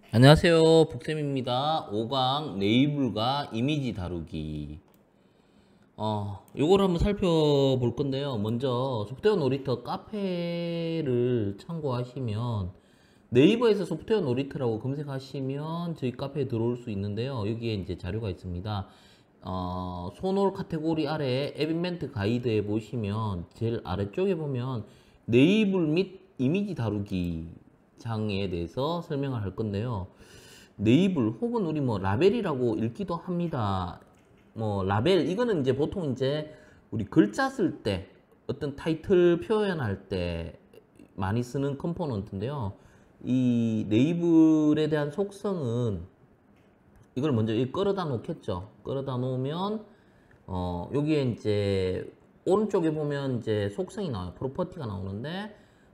안녕하세요. 복쌤입니다. 5강 네이블과 이미지 다루기. 요걸 한번 살펴볼 건데요. 먼저 소프트웨어 놀이터 카페를 참고하시면 네이버에서 소프트웨어 놀이터라고 검색하시면 저희 카페에 들어올 수 있는데요. 여기에 이제 자료가 있습니다. 소놀 카테고리 아래 앱 인벤트 가이드에 보시면 제일 아래쪽에 보면 네이블 및 이미지 다루기 장에 대해서 설명을 할 건데요. 네이블 혹은 우리 뭐 라벨이라고 읽기도 합니다. 뭐 라벨 이거는 이제 보통 이제 우리 글자 쓸 때 어떤 타이틀 표현할 때 많이 쓰는 컴포넌트인데요. 이 네이블에 대한 속성은 이걸 먼저 끌어다 놓겠죠. 끌어다 놓으면 여기에 이제 오른쪽에 보면 이제 속성이 나와요. 프로퍼티가 나오는데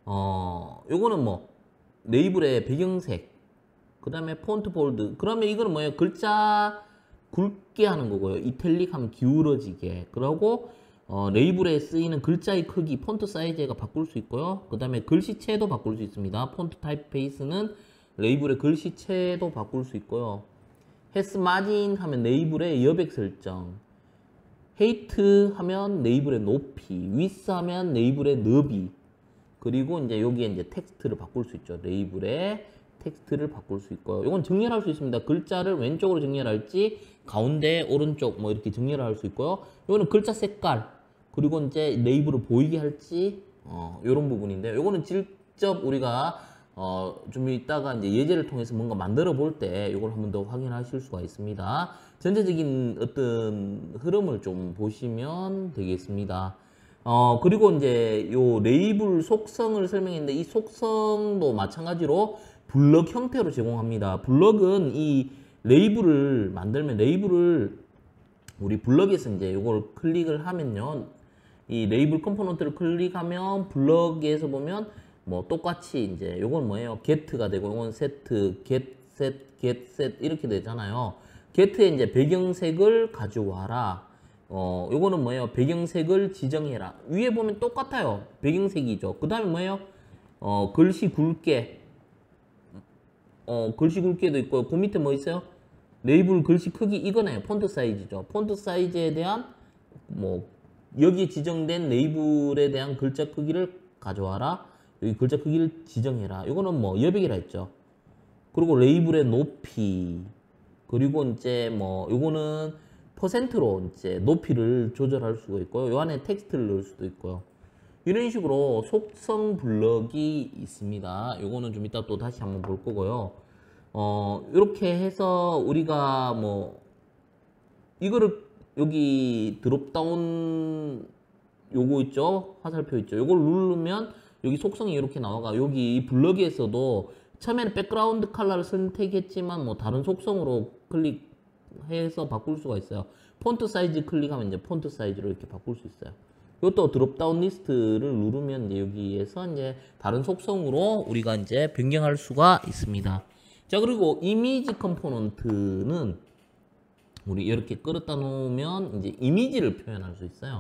요거는 뭐 네이블의 배경색, 그 다음에 폰트 볼드. 그러면 이거는 뭐예요? 글자 굵게 하는 거고요. 이탈릭 하면 기울어지게. 그러고 네이블에 쓰이는 글자의 크기, 폰트 사이즈가 바꿀 수 있고요. 그 다음에 글씨체도 바꿀 수 있습니다. 폰트 타입페이스는 네이블의 글씨체도 바꿀 수 있고요. 헤스 마진 하면 네이블의 여백 설정, 헤이트 하면 네이블의 높이, 위스 하면 네이블의 너비, 그리고 이제 여기에 이제 텍스트를 바꿀 수 있죠. 네이블의 텍스트를 바꿀 수 있고요. 이건 정렬할 수 있습니다. 글자를 왼쪽으로 정렬할지 가운데 오른쪽 뭐 이렇게 정렬을 할 수 있고요. 이거는 글자 색깔, 그리고 이제 네이블을 보이게 할지 이런 부분인데, 이거는 직접 우리가 좀 이따가 이제 예제를 통해서 뭔가 만들어 볼 때 이걸 한 번 더 확인하실 수가 있습니다. 전체적인 어떤 흐름을 좀 보시면 되겠습니다. 그리고 이제 요 레이블 속성을 설명했는데, 이 속성도 마찬가지로 블럭 형태로 제공합니다. 블럭은 이 레이블을 만들면, 레이블을 우리 블럭에서 이제 요걸 클릭을 하면요, 이 레이블 컴포넌트를 클릭하면 블럭에서 보면 뭐 똑같이 이제 요건 뭐예요? get가 되고, 요건 set, get set 이렇게 되잖아요. get에 이제 배경색을 가져와라. 요거는 뭐예요? 배경색을 지정해라. 위에 보면 똑같아요. 배경색이죠. 그 다음에 뭐예요? 글씨 굵게. 글씨 굵게도 있고, 그 밑에 뭐 있어요? 레이블 글씨 크기 이거네요. 폰트 사이즈죠. 폰트 사이즈에 대한 뭐 여기에 지정된 레이블에 대한 글자 크기를 가져와라. 여기 글자 크기를 지정해라. 이거는 뭐 여백이라 했죠. 그리고 레이블의 높이, 그리고 이제 뭐 요거는 퍼센트로 이제 높이를 조절할 수가 있고요. 요 안에 텍스트를 넣을 수도 있고요. 이런 식으로 속성 블럭이 있습니다. 요거는 좀 이따 또 다시 한번 볼 거고요. 이렇게 해서 우리가 뭐 이거를 여기 드롭다운 요거 있죠? 화살표 있죠? 요걸 누르면 여기 속성이 이렇게 나와가, 여기 이 블럭에서도 처음에는 백그라운드 컬러를 선택했지만 뭐 다른 속성으로 클릭해서 바꿀 수가 있어요. 폰트 사이즈 클릭하면 이제 폰트 사이즈로 이렇게 바꿀 수 있어요. 이것도 드롭다운 리스트를 누르면 이제 여기에서 이제 다른 속성으로 우리가 이제 변경할 수가 있습니다. 자, 그리고 이미지 컴포넌트는 우리 이렇게 끌었다 놓으면 이제 이미지를 표현할 수 있어요.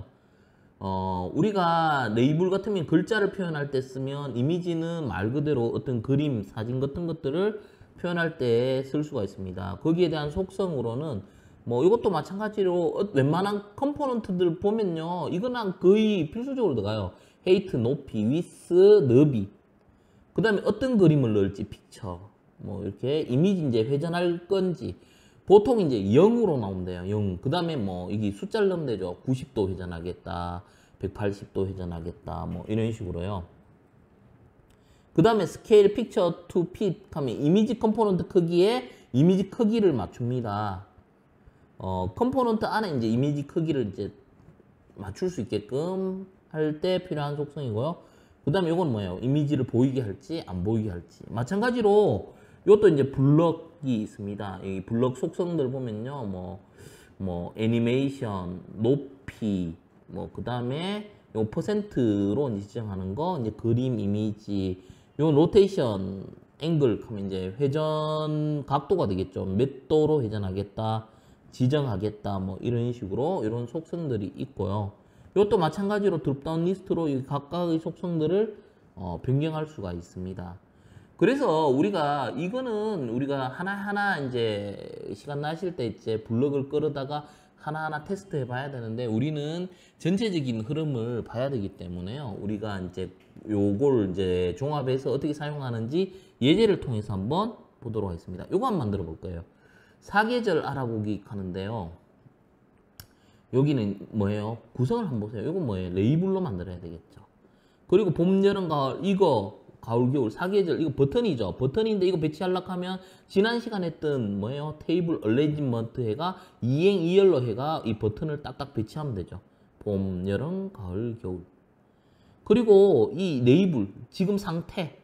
우리가 네이블 같으면 글자를 표현할 때 쓰면, 이미지는 말 그대로 어떤 그림, 사진 같은 것들을 표현할 때 쓸 수가 있습니다. 거기에 대한 속성으로는 뭐 이것도 마찬가지로 웬만한 컴포넌트들 보면요, 이거는 거의 필수적으로 들어가요. 헤이트, 높이, 위스, 너비. 그 다음에 어떤 그림을 넣을지, 픽처. 뭐 이렇게 이미지 이제 회전할 건지, 보통 이제 0으로 나온대요. 0. 그 다음에 뭐 이게 숫자를 넣으면 되죠. 90도 회전하겠다, 180도 회전하겠다, 뭐 이런 식으로요. 그 다음에 스케일 픽처 투 핏 하면 이미지 컴포넌트 크기에 이미지 크기를 맞춥니다. 컴포넌트 안에 이제 이미지 크기를 이제 맞출 수 있게끔 할 때 필요한 속성이고요. 그 다음에 이건 뭐예요? 이미지를 보이게 할지 안 보이게 할지. 마찬가지로 이것도 이제 블럭이 있습니다. 이 블럭 속성들 보면요, 뭐 애니메이션, 높이, 뭐 그 다음에 요 퍼센트로 이제 지정하는 거, 이제 그림 이미지, 요 로테이션 앵글 하면 이제 회전 각도가 되겠죠. 몇 도로 회전하겠다, 지정하겠다, 뭐 이런 식으로 이런 속성들이 있고요. 이것도 마찬가지로 드롭다운 리스트로 이 각각의 속성들을 변경할 수가 있습니다. 그래서 우리가 이거는 우리가 하나하나 이제 시간 나실 때 이제 블럭을 끌어다가 하나하나 테스트 해봐야 되는데 우리는 전체적인 흐름을 봐야 되기 때문에요. 우리가 이제 요걸 이제 종합해서 어떻게 사용하는지 예제를 통해서 한번 보도록 하겠습니다. 요거 한번 만들어 볼 거예요. 사계절 알아보기 하는데요. 여기는 뭐예요? 구성을 한번 보세요. 이건 뭐예요? 레이블로 만들어야 되겠죠. 그리고 봄, 여름, 가을 이거 가을, 겨울, 사계절 이거 버튼이죠. 버튼인데 이거 배치하려고 하면 지난 시간에 했던 뭐예요? 테이블 얼레인지먼트 해가 2행 2열로 해가 이 버튼을 딱딱 배치하면 되죠. 봄, 여름, 가을, 겨울. 그리고 이 레이블 지금 상태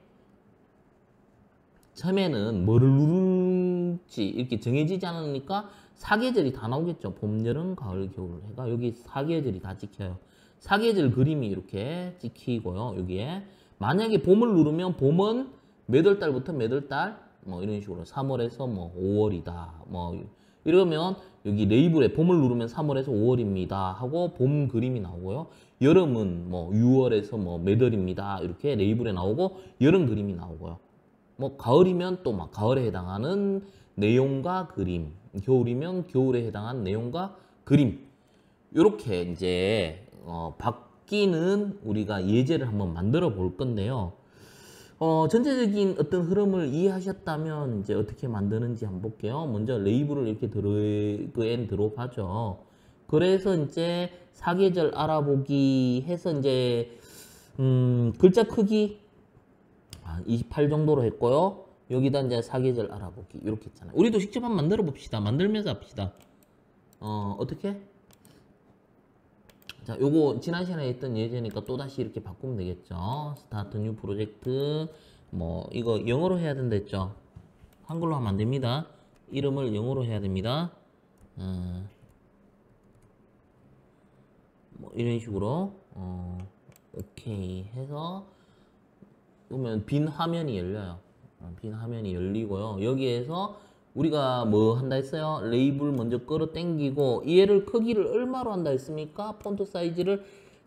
처음에는 뭐를 누를지 이렇게 정해지지 않으니까 사계절이 다 나오겠죠. 봄, 여름, 가을, 겨울 해가 여기 사계절이 다 찍혀요. 사계절 그림이 이렇게 찍히고요. 여기에 만약에 봄을 누르면 봄은 몇 월 달부터 몇 월 달 뭐 이런 식으로 3월에서 뭐 5월이다 뭐 이러면 여기 레이블에 봄을 누르면 3월에서 5월입니다 하고 봄 그림이 나오고요. 여름은 뭐 6월에서 뭐 몇 월입니다 이렇게 레이블에 나오고 여름 그림이 나오고요. 뭐 가을이면 또 막 가을에 해당하는 내용과 그림, 겨울이면 겨울에 해당하는 내용과 그림 이렇게 이제 바뀌는 우리가 예제를 한번 만들어 볼 건데요. 전체적인 어떤 흐름을 이해하셨다면 이제 어떻게 만드는지 한번 볼게요. 먼저 레이블을 이렇게 드래그 드롭 하죠. 그래서 이제 사계절 알아보기 해서 이제 글자 크기 28 정도로 했고요. 여기다 이제 사계절 알아보기 이렇게 했잖아요. 우리도 직접 한번 만들어 봅시다. 만들면서 합시다. 어떻게? 자, 요거 지난 시간에 했던 예제니까 또다시 이렇게 바꾸면 되겠죠. 스타트 뉴 프로젝트 뭐 이거 영어로 해야 된다 했죠. 한글로 하면 안 됩니다. 이름을 영어로 해야 됩니다. 뭐 이런 식으로 오케이 해서 그러면 빈 화면이 열려요. 빈 화면이 열리고요. 여기에서 우리가 뭐 한다 했어요? 레이블 먼저 끌어 당기고 얘를 크기를 얼마로 한다 했습니까? 폰트 사이즈를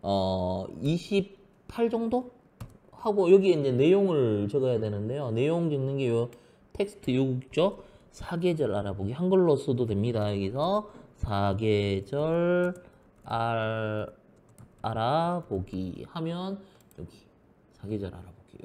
28 정도 하고 여기에 이제 내용을 적어야 되는데요. 내용 적는 게 요 텍스트 요죠. 사계절 알아보기 한글로 써도 됩니다. 여기서 사계절 알아보기 하면 여기 사계절 알아보기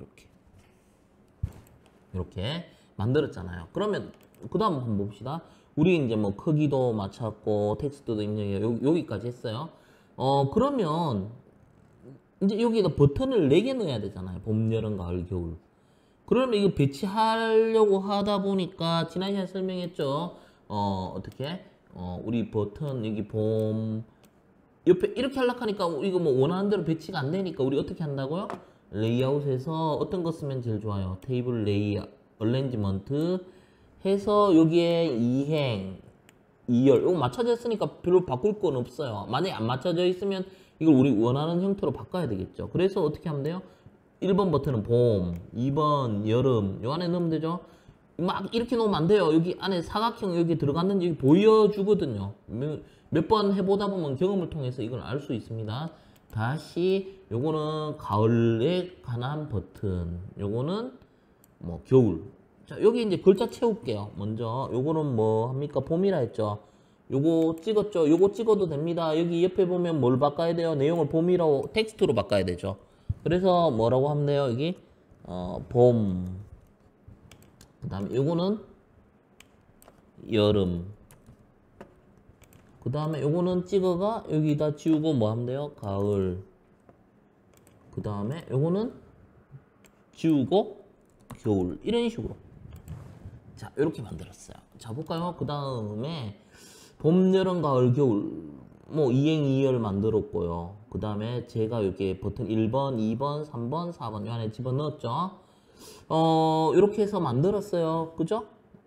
이렇게 만들었잖아요. 그러면 그 다음 한번 봅시다. 우리 이제 뭐 크기도 맞췄고 텍스트도 입력해 여기까지 했어요. 그러면 이제 여기다 버튼을 4개 넣어야 되잖아요. 봄, 여름, 가을, 겨울. 그러면 이거 배치하려고 하다 보니까 지난 시간에 설명했죠. 어떻게? 우리 버튼 여기 봄 옆에 이렇게 하려고 하니까 이거 뭐 원하는 대로 배치가 안 되니까 우리 어떻게 한다고요? 레이아웃에서 어떤 거 쓰면 제일 좋아요? 테이블 레이아웃 얼레인지먼트 해서 여기에 2행 2열 이거 맞춰져 있으니까 별로 바꿀 건 없어요. 만약에 안 맞춰져 있으면 이걸 우리 원하는 형태로 바꿔야 되겠죠. 그래서 어떻게 하면 돼요? 1번 버튼은 봄, 2번 여름 요 안에 넣으면 되죠. 막 이렇게 놓으면 안 돼요. 여기 안에 사각형 여기 들어갔는지 여기 보여주거든요. 몇 번 해보다 보면 경험을 통해서 이걸 알 수 있습니다. 다시 요거는 가을에 관한 버튼, 요거는 뭐 겨울. 자, 여기 이제 글자 채울게요. 먼저 요거는 뭐 합니까? 봄이라 했죠. 요거 찍었죠. 요거 찍어도 됩니다. 여기 옆에 보면 뭘 바꿔야 돼요? 내용을 봄이라고 텍스트로 바꿔야 되죠. 그래서 뭐라고 하면 돼요? 여기 봄. 그다음에 요거는 여름. 그다음에 요거는 찍어가 여기다 지우고 뭐 하면 돼요? 가을. 그다음에 요거는 지우고 겨울. 이런 식으로. 자, 이렇게 만들었어요. 자, 볼까요? 그 다음에 봄, 여름, 가을, 겨울 뭐 2행 2열 만들었고요. 그 다음에 제가 이렇게 버튼 1번, 2번, 3번, 4번 이 안에 집어넣었죠. 이렇게 해서 만들었어요. 그죠?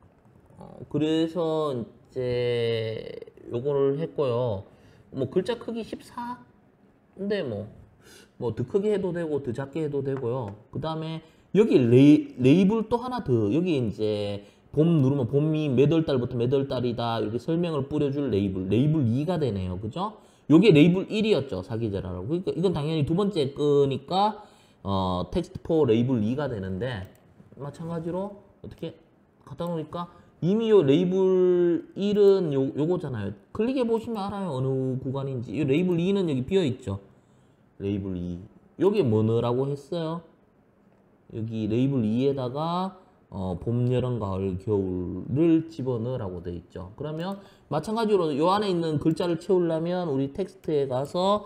그래서 이제 요거를 했고요. 뭐 글자 크기 14? 근데 뭐 더 크게 해도 되고 더 작게 해도 되고요. 그 다음에 여기 레이블 또 하나 더 여기 이제 봄 누르면 봄이 몇 월 달부터 몇 월 달이다 이렇게 설명을 뿌려줄 레이블 2가 되네요. 그죠? 요게 레이블 1이었죠. 사계절하라고. 그러니까 이건 당연히 두 번째 거니까 텍스트 4 레이블 2가 되는데 마찬가지로 어떻게 갖다 놓으니까 이미 요 레이블 1은 요거잖아요. 클릭해 보시면 알아요. 어느 구간인지. 이 레이블 2는 여기 비어 있죠. 레이블 2. 여기 뭐라고 했어요? 여기 레이블 2에다가 봄, 여름, 가을, 겨울을 집어넣으라고 되어 있죠. 그러면 마찬가지로 요 안에 있는 글자를 채우려면 우리 텍스트에 가서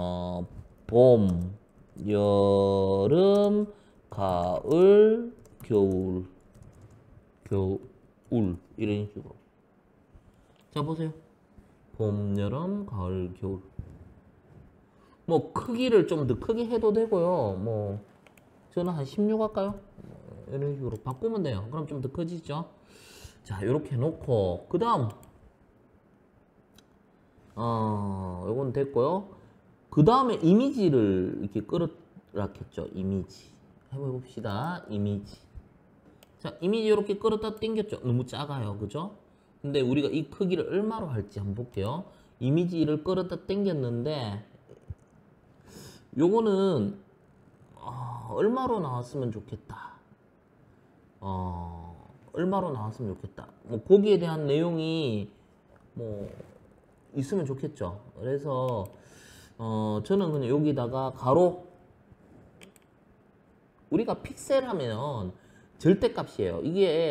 봄, 여름, 가을, 겨울 이런 식으로. 자 보세요. 봄, 여름, 가을, 겨울. 뭐 크기를 좀 더 크게 해도 되고요. 뭐 저는 한 16 할까요? 이런 식으로 바꾸면 돼요. 그럼 좀 더 커지죠. 자 이렇게 해놓고 그 다음 요건 됐고요. 그 다음에 이미지를 이렇게 끌어놨겠죠. 이미지 한번 해봅시다. 이미지. 자 이미지 이렇게 끌었다 당겼죠. 너무 작아요. 그죠? 근데 우리가 이 크기를 얼마로 할지 한번 볼게요. 이미지를 끌었다 당겼는데 요거는 얼마로 나왔으면 좋겠다. 얼마로 나왔으면 좋겠다. 뭐 거기에 대한 내용이 뭐 있으면 좋겠죠. 그래서 저는 그냥 여기다가 가로, 우리가 픽셀 하면 절대값이에요.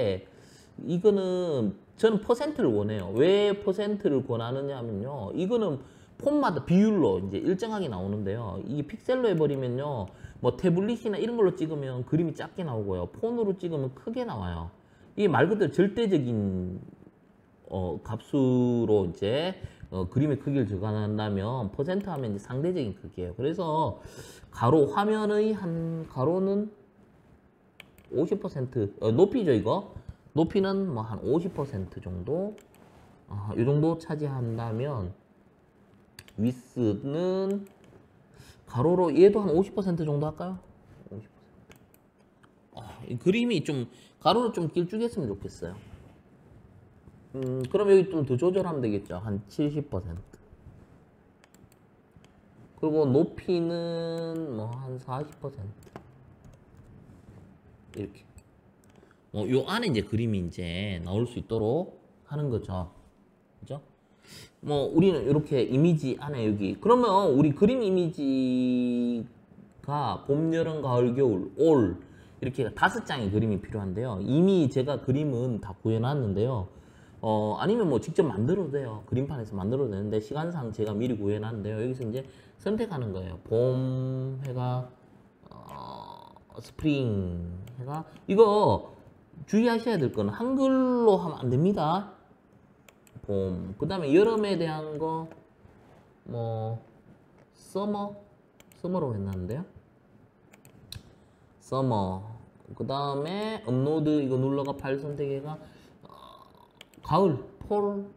이거는 저는 퍼센트를 원해요. 왜 퍼센트를 권하느냐 하면요. 이거는 폰마다 비율로 이제 일정하게 나오는데요. 이게 픽셀로 해버리면요. 뭐 태블릿이나 이런 걸로 찍으면 그림이 작게 나오고요. 폰으로 찍으면 크게 나와요. 이게 말 그대로 절대적인 값으로 이제 그림의 크기를 적어낸다면 퍼센트 하면 이제 상대적인 크기예요. 그래서 가로 화면의 한 가로는 50% 높이죠 이거. 높이는 뭐 한 50% 정도 이 정도 차지한다면 위스는 가로로 얘도 한 50% 정도 할까요? 50%. 이 그림이 좀 가로로 좀 길쭉했으면 좋겠어요. 그럼 여기 좀 더 조절하면 되겠죠. 한 70%. 그리고 높이는 뭐 한 40%. 이렇게. 요 안에 이제 그림이 이제 나올 수 있도록 하는 거죠. 그죠? 뭐 우리는 이렇게 이미지 안에 여기 그러면 우리 그림 이미지가 봄, 여름, 가을, 겨울, 올 이렇게 5장의 그림이 필요한데요. 이미 제가 그림은 다 구해놨는데요. 아니면 뭐 직접 만들어도 돼요. 그림판에서 만들어도 되는데 시간상 제가 미리 구해놨는데요. 여기서 이제 선택하는 거예요. 봄 해가 스프링 해가 이거 주의하셔야 될 거는 한글로 하면 안 됩니다. 봄. 그 다음에 여름에 대한 거, 뭐, 서머로 해놨는데요. 서머. 그 다음에 업로드, 이거 눌러가 파일 선택해가, 가을, 폴.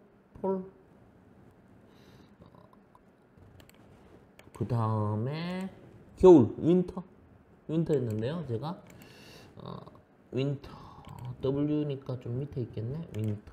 그 다음에 겨울, 윈터 했는데요. 제가, 윈터. W니까 좀 밑에 있겠네. 윈터.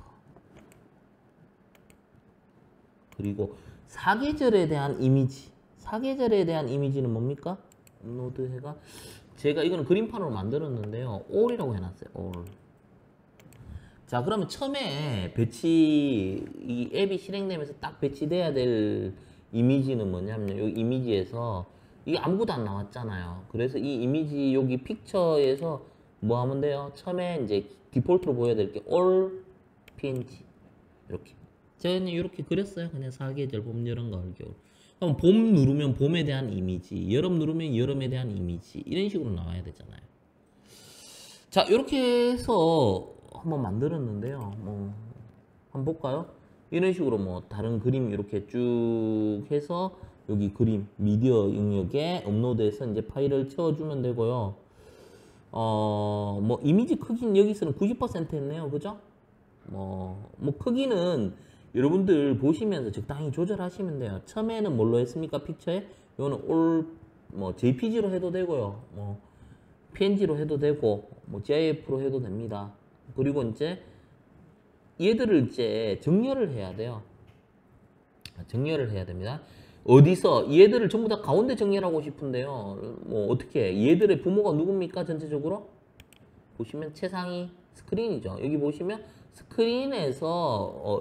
그리고 사계절에 대한 이미지. 사계절에 대한 이미지는 뭡니까? 업로드 해가 제가 이거는 그림판으로 만들었는데요. all이라고 해놨어요. all. 자, 그러면 처음에 이 앱이 실행되면서 딱 배치돼야 될 이미지는 뭐냐면 여기 이미지에서 이게 아무것도 안 나왔잖아요. 그래서 이 이미지 여기 픽처에서 뭐 하면 돼요? 처음에 이제 디폴트로 보여야 될 게 all png 이렇게. 저는 이렇게 그렸어요. 그냥 사계절, 봄, 여름, 가을, 겨울. 그럼 봄 누르면 봄에 대한 이미지, 여름 누르면 여름에 대한 이미지 이런 식으로 나와야 되잖아요. 자, 이렇게 해서 한번 만들었는데요. 뭐 한번 볼까요? 이런 식으로 뭐 다른 그림 이렇게 쭉 해서 여기 그림 미디어 영역에 업로드해서 이제 파일을 채워주면 되고요. 뭐 이미지 크기는 여기서는 90% 했네요. 그죠? 뭐 크기는 여러분들 보시면서 적당히 조절하시면 돼요. 처음에는 뭘로 했습니까? 픽처에? 이거는 뭐 JPG로 해도 되고요. 뭐 PNG로 해도 되고 뭐 GIF로 해도 됩니다. 그리고 이제 얘들을 이제 정렬을 해야 돼요. 정렬을 해야 됩니다. 어디서 얘들을 전부 다 가운데 정렬하고 싶은데요. 뭐 어떻게 얘들의 부모가 누굽니까? 전체적으로 보시면 최상위 스크린이죠. 여기 보시면 스크린에서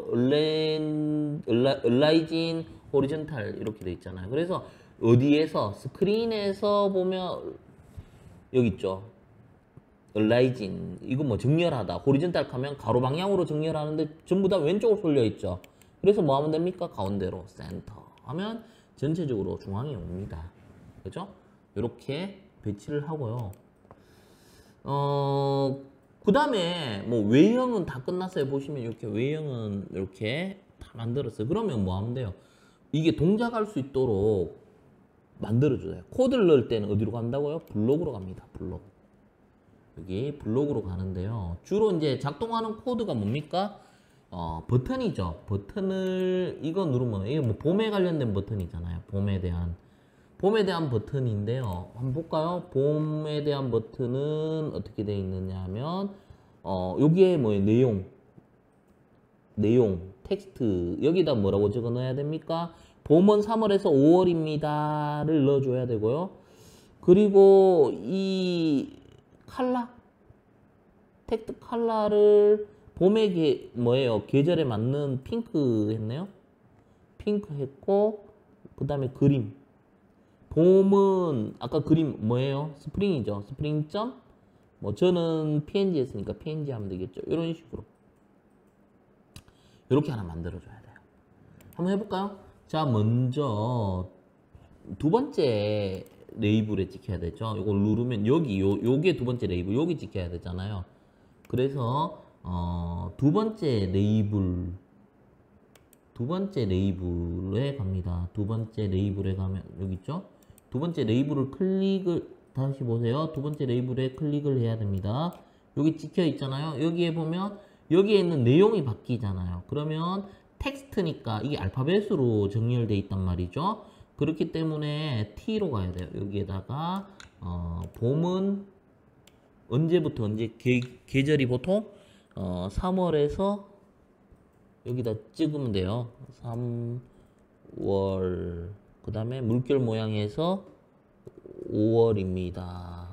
얼라이진 호리존탈 이렇게 돼 있잖아요. 그래서 어디에서 스크린에서 보면 여기 있죠. 얼라이진 이거 뭐 정렬하다 호리존탈 하면 가로 방향으로 정렬하는데 전부 다 왼쪽으로 쏠려 있죠. 그래서 뭐 하면 됩니까? 가운데로 센터 하면 전체적으로 중앙에 옵니다. 그죠? 이렇게 배치를 하고요. 그 다음에 뭐 외형은 다 끝났어요. 보시면 이렇게 외형은 이렇게 다 만들었어요. 그러면 뭐 하면 돼요? 이게 동작할 수 있도록 만들어줘요. 코드를 넣을 때는 어디로 간다고요? 블록으로 갑니다. 블록. 여기 블록으로 가는데요. 주로 이제 작동하는 코드가 뭡니까? 버튼이죠. 버튼을 이거 누르면 이게 뭐 봄에 관련된 버튼이잖아요. 봄에 대한 버튼인데요. 한번 볼까요? 봄에 대한 버튼은 어떻게 되어 있느냐 하면 여기에 뭐 내용 텍스트 여기다 뭐라고 적어 넣어야 됩니까? 봄은 3월에서 5월입니다를 넣어줘야 되고요. 그리고 이 컬러 텍스트 컬러를 봄의 계절에 맞는 핑크 했네요. 핑크 했고 그 다음에 그림 봄은 아까 그림 뭐예요? 스프링이죠. 스프링 점 뭐 저는 png 했으니까 png 하면 되겠죠. 이런 식으로 이렇게 하나 만들어줘야 돼요. 한번 해볼까요? 자, 먼저 두 번째 레이블에 찍혀야 되죠. 이걸 누르면 여기 요게 두 번째 레이블 여기 찍혀야 되잖아요. 그래서 두 번째 레이블에 갑니다. 두 번째 레이블에 가면 여기 있죠. 두 번째 레이블을 다시 보세요. 두 번째 레이블에 클릭을 해야 됩니다. 여기 찍혀 있잖아요. 여기에 보면 여기에 있는 내용이 바뀌잖아요. 그러면 텍스트니까 이게 알파벳으로 정렬되어 있단 말이죠. 그렇기 때문에 T로 가야 돼요. 여기에다가 봄은 언제부터 언제 계절이 보통 3월에서 여기다 찍으면 돼요. 3월 그 다음에 물결 모양에서 5월입니다.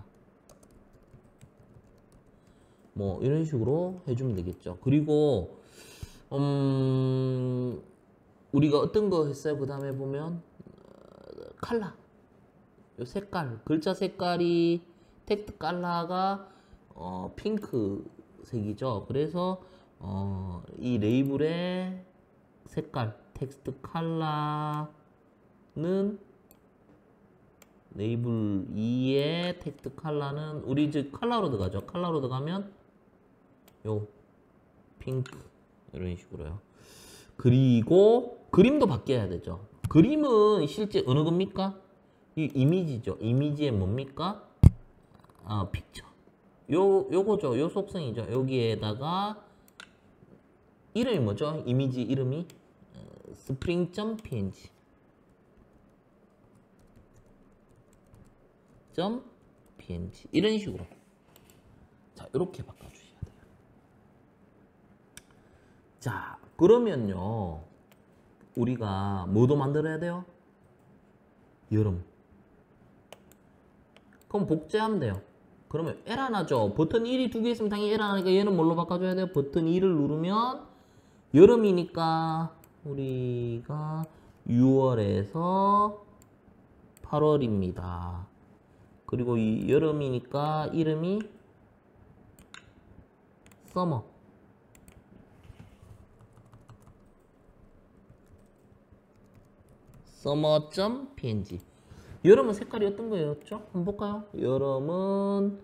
뭐 이런 식으로 해주면 되겠죠. 그리고 우리가 어떤 거 했어요? 그 다음에 보면 컬러 요 색깔 글자 색깔이 텍스트 컬러가 핑크색이죠. 그래서 이 레이블의 색깔 텍스트 컬러는 레이블 2의 텍스트 컬러는 우리 즉 컬러로 들어가죠. 컬러로 들어가면 요 핑크 이런 식으로요. 그리고 그림도 바뀌어야 되죠. 그림은 실제 어느 겁니까? 이 이미지죠. 이미지에 뭡니까? 픽처. 요거죠. 요 속성이죠. 여기에다가 이름이 뭐죠? 이미지 이름이 spring.png .png 이런 식으로 자 이렇게 바꿔주셔야 돼요. 자 그러면요 우리가 뭐도 만들어야 돼요? 여름. 그럼 복제하면 돼요. 그러면 에러 나죠. 버튼 1이 두 개 있으면 당연히 에러 나니까 얘는 뭘로 바꿔줘야 돼요? 버튼 2를 누르면 여름이니까 우리가 6월에서 8월입니다. 그리고 이 여름이니까 이름이 서머. summer.png. 여름은 색깔이 어떤 거였죠? 한번 볼까요? 여름은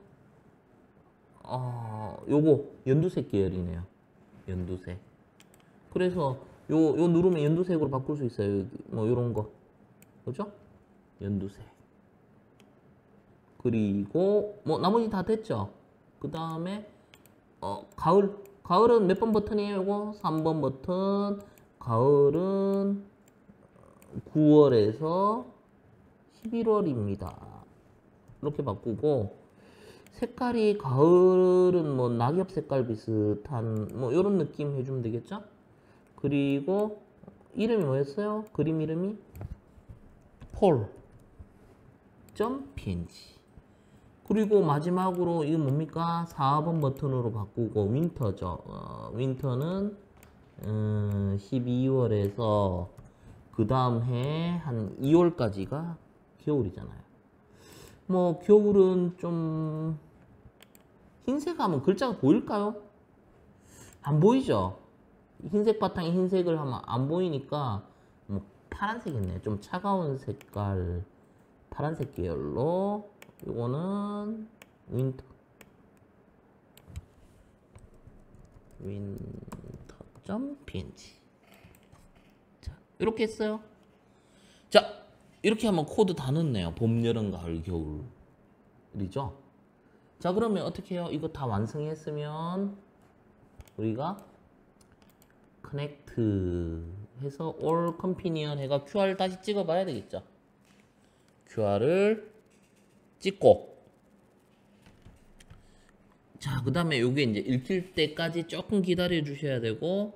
요거 연두색 계열이네요. 연두색. 그래서 요 누르면 연두색으로 바꿀 수 있어요. 뭐 요런 거. 그죠? 연두색. 그리고 뭐 나머지 다 됐죠? 그 다음에 가을은 몇 번 버튼이에요? 요거 3번 버튼. 가을은 9월에서 11월입니다. 이렇게 바꾸고 색깔이 가을은 뭐 낙엽 색깔 비슷한 뭐 이런 느낌 해주면 되겠죠? 그리고 이름이 뭐였어요? 그림 이름이 폴.png. 그리고 마지막으로 이건 뭡니까? 4번 버튼으로 바꾸고 윈터죠. 윈터는 12월에서 그 다음 해 한 2월까지가 겨울이잖아요. 뭐 겨울은 좀 흰색 하면 글자가 보일까요? 안 보이죠? 흰색 바탕에 흰색을 하면 안 보이니까 뭐 파란색이네. 좀 차가운 색깔 파란색 계열로 요거는 winter.png. 자, 이렇게 했어요. 자, 이렇게 하면 코드 다 넣었네요. 봄, 여름, 가을, 겨울이죠. 자, 그러면 어떻게 해요? 이거 다 완성했으면 우리가 connect 해서 all companion 해가 QR 다시 찍어 봐야 되겠죠. QR을 찍고, 자, 그 다음에 요게 이제 읽힐 때까지 조금 기다려 주셔야 되고,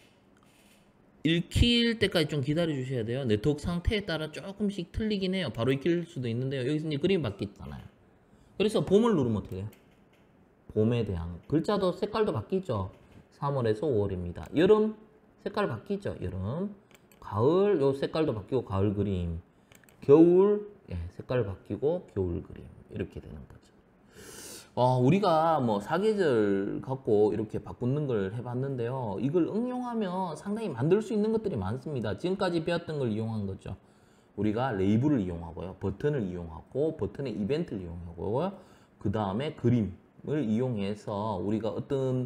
읽힐 때까지 좀 기다려 주셔야 돼요. 네트워크 상태에 따라 조금씩 틀리긴 해요. 바로 읽힐 수도 있는데요. 여기서 이제 그림이 바뀌잖아요. 그래서 봄을 누르면 어떻게 돼요? 봄에 대한 글자도 색깔도 바뀌죠. 3월에서 5월입니다. 여름 색깔 바뀌죠. 여름. 가을 요 색깔도 바뀌고 가을 그림. 겨울 색깔 바뀌고 겨울 그림. 이렇게 되는 거죠. 우리가 뭐 사계절 갖고 이렇게 바꾸는 걸 해봤는데요. 이걸 응용하면 상당히 만들 수 있는 것들이 많습니다. 지금까지 배웠던 걸 이용한 거죠. 우리가 레이블을 이용하고요. 버튼을 이용하고 버튼의 이벤트를 이용하고요. 그 다음에 그림을 이용해서 우리가 어떤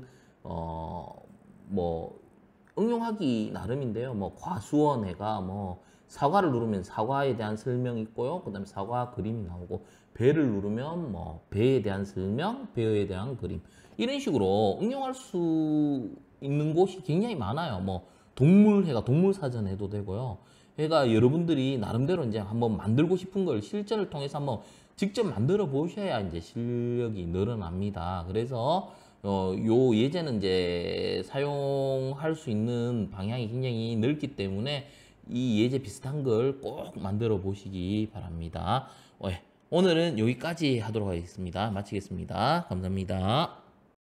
뭐 응용하기 나름인데요. 뭐 과수원해가 뭐 사과를 누르면 사과에 대한 설명이 있고요. 그 다음에 사과 그림이 나오고 배를 누르면 뭐 배에 대한 설명, 배에 대한 그림 이런 식으로 응용할 수 있는 곳이 굉장히 많아요. 뭐 동물해가 동물사전 해도 되고요. 해가 여러분들이 나름대로 이제 한번 만들고 싶은 걸 실전을 통해서 한번 직접 만들어 보셔야 이제 실력이 늘어납니다. 그래서 요 예제는 이제 사용할 수 있는 방향이 굉장히 넓기 때문에 이 예제 비슷한 걸 꼭 만들어 보시기 바랍니다. 오늘은 여기까지 하도록 하겠습니다. 마치겠습니다. 감사합니다.